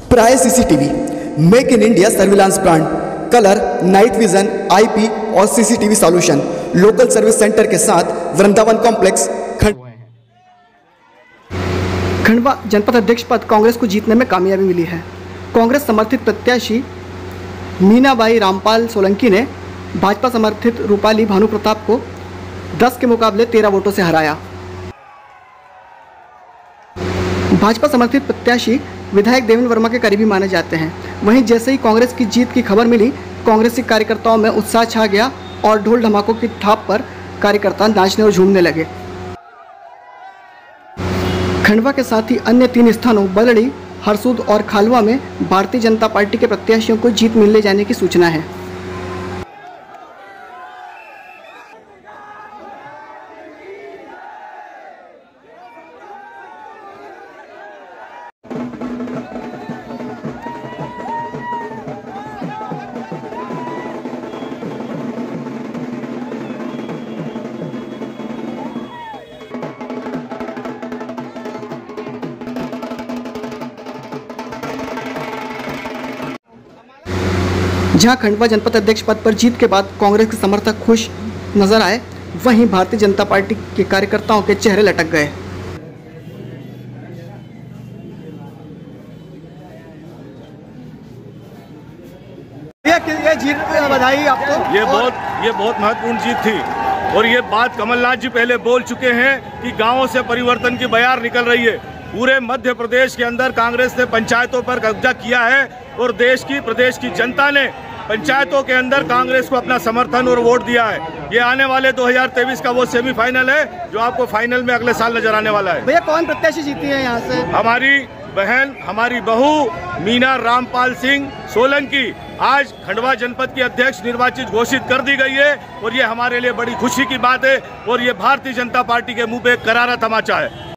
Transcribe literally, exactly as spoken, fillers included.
प्राय CCTV, make in India surveillance brand, colour, night vision, IP और CCTV solution, local service centre के साथ Vrindavan complex Khandwa जनपद अध्यक्ष पद कांग्रेस को जीतने में कामयाबी मिली है। कांग्रेस समर्थित प्रत्याशी मीनाबाई रामपाल सोलंकी ने भाजपा समर्थित रूपाली भानु प्रताप को दस के मुकाबले तेरह वोटों से हराया। भाजपा समर्थित प्रत्याशी विधायक देवेंद्र वर्मा के करीबी माने जाते हैं। वहीं जैसे ही कांग्रेस की जीत की खबर मिली, कांग्रेसी कार्यकर्ताओं में उत्साह छा गया और ढोल धमाकों की थाप पर कार्यकर्ता नाचने और झूमने लगे। खंडवा के साथ ही अन्य तीन स्थानों बलड़ी, हरसूद और खालवा में भारतीय जनता पार्टी के प्रत्याशियों को जीत मिलने जाने की सूचना है। जहां खंडवा जनपद अध्यक्ष पद पर जीत के बाद कांग्रेस के समर्थक खुश नजर आए, वहीं भारतीय जनता पार्टी के कार्यकर्ताओं के चेहरे लटक गए। ये जीत बधाई आपको। ये बहुत ये बहुत महत्वपूर्ण जीत थी और ये बात कमलनाथ जी पहले बोल चुके हैं कि गांवों से परिवर्तन की बयार निकल रही है। पूरे मध्य प्रदेश के अंदर कांग्रेस ने पंचायतों पर कब्जा किया है और देश की प्रदेश की जनता ने पंचायतों के अंदर कांग्रेस को अपना समर्थन और वोट दिया है। ये आने वाले दो हज़ार तेईस का वो सेमीफाइनल है जो आपको फाइनल में अगले साल नजर आने वाला है। भैया कौन प्रत्याशी जीती है यहाँ से? हमारी बहन, हमारी बहू मीना रामपाल सिंह सोलंकी आज खंडवा जनपद की अध्यक्ष निर्वाचित घोषित कर दी गई है और ये हमारे लिए बड़ी खुशी की बात है और ये भारतीय जनता पार्टी के मुंह पे एक करारा तमाचा है।